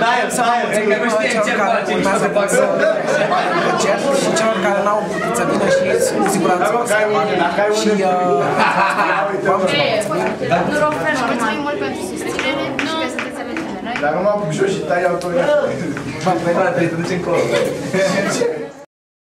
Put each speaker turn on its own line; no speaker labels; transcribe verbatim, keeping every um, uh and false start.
să vă mulțumim celor care urmează să concert și celor care n-au putut să vină și cu siguranță o să vadă și vă mulțumim.
Nu rog, frate, mulțumim mult pentru susținere și că sunteți alături de noi.
Dar nu m-am apuc jos și tai autograf.
Vă
Trebuie să te duci încolo.